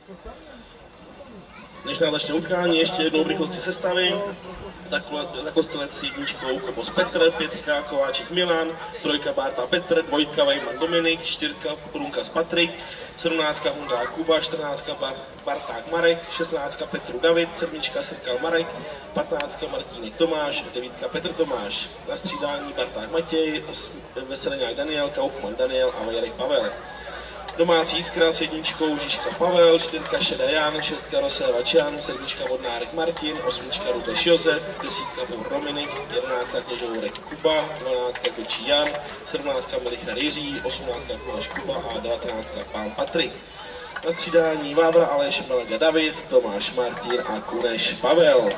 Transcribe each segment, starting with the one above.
Než nám začne utkání, ještě jednou v rychlosti sestavy. Za Kostelec s jedničkou Kobos Petr, 5 Kováček Milan, 3 Bárta Petr, 2 Vejman Dominik, 4 Prunkas Patrik, 17 Hundák Kuba, 14 Barták Marek, 16 Petru David, 7 Srkal Marek, 15 Martínek Tomáš, 9 Petr Tomáš. Na střídání Barták Matěj, Veseleňák Daniel, Kaufmann Daniel a Vajerek Pavel. Domácí Jiskra s jedničkou Žižka Pavel, 4 Šeda Jan, 6 Rosévač Jan, 7 Vodnárek Martin, 8 Rudeš Josef, 10 Bour Dominik, 11 Kněžourek Kuba, 12 Kočí Jan, 17 Melichar Jiří, 18 Kuleš Kuba a 19 Pán Patrik. Na střídání Vávra Aleš Melega David, Tomáš Martin a Kuneš Pavel.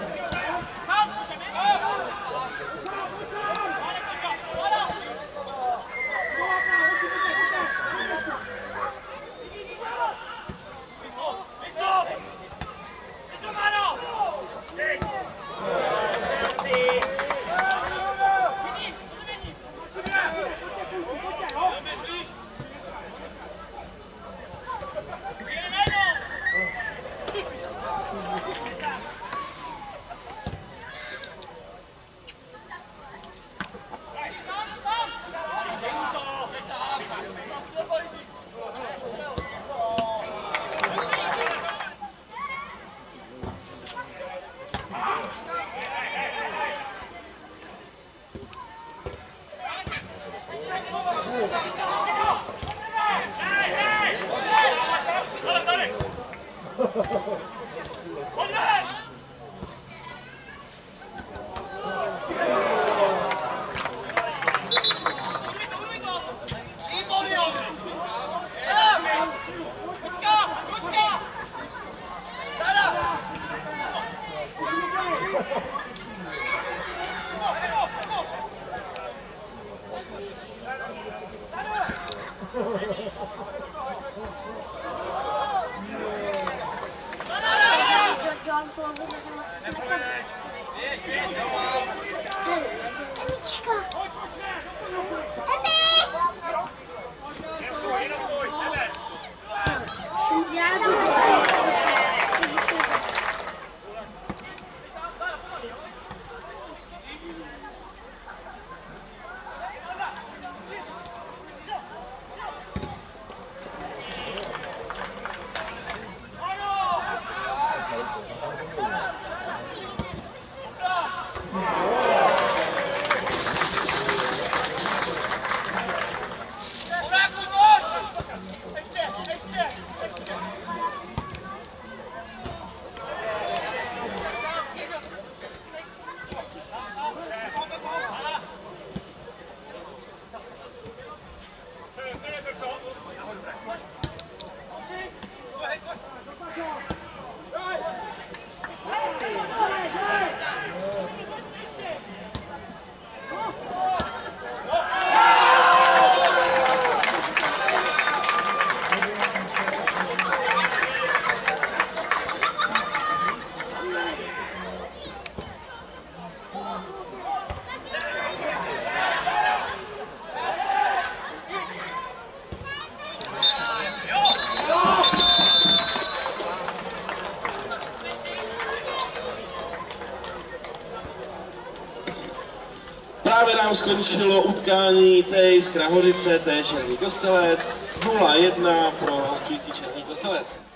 Právě nám skončilo utkání Tejs Krahořice, Černý Kostelec, 0-1 pro hostující Černý Kostelec.